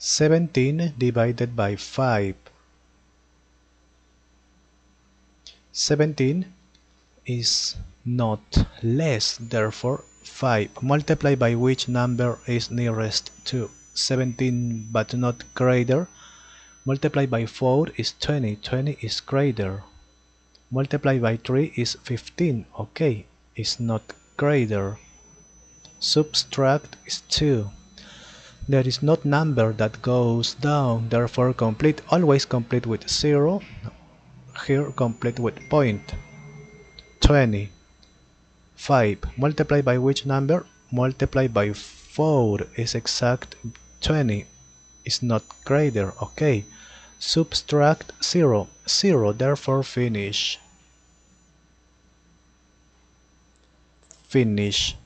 17 divided by 5. 17 is not less, therefore 5. Multiply by which number is nearest to 17 but not greater. Multiply by 4 is 20. 20 is greater. Multiply by 3 is 15. Okay, is not greater. Subtract is 2. There is not number that goes down, therefore complete. Always complete with 0. Here complete with point. 20. 5. Multiply by which number? Multiply by 4 is exact. 20 is not greater. Okay. Subtract 0. 0, therefore finish. Finish.